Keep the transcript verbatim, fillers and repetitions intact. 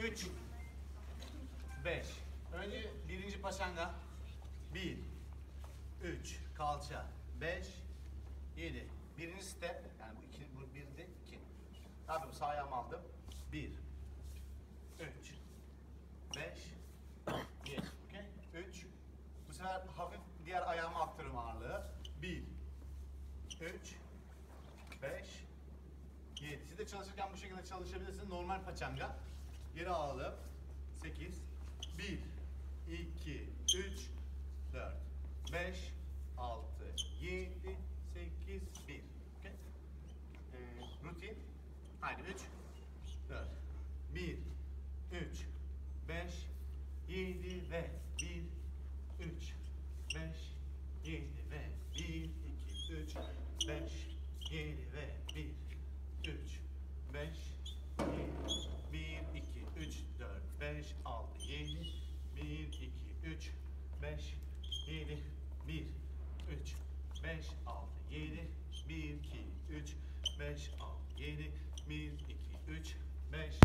üç, beş. Önce birinci paçanga. bir, üç, kalça, beş, yedi. Birinci step, yani bu iki, bu birdi, iki. Ne yapıyorum? Sağ ayağımı aldım. bir, üç, beş, yedi. Okay? üç. Bu sefer hafif diğer ayağıma aktarıyorum ağırlığı. bir, üç, beş, yedi. Siz de çalışırken bu şekilde çalışabilirsiniz. Normal paçanga. Geri alalım. sekiz, bir, iki, üç, dört, beş, altı, yedi, sekiz, bir. Okay? Ee, rutin. Haydi üç, dört, bir, üç, beş, yedi ve bir, üç, beş, yedi ve bir, iki, üç, beş, yedi ve bir, üç, beş, yedi, bir, iki, üç, dört, beş, altı, yedi, bir, iki, üç, beş, yedi, bir, üç, beş, altı, yedi, bir, iki, üç, beş, altı, yedi, bir, iki, üç, beş,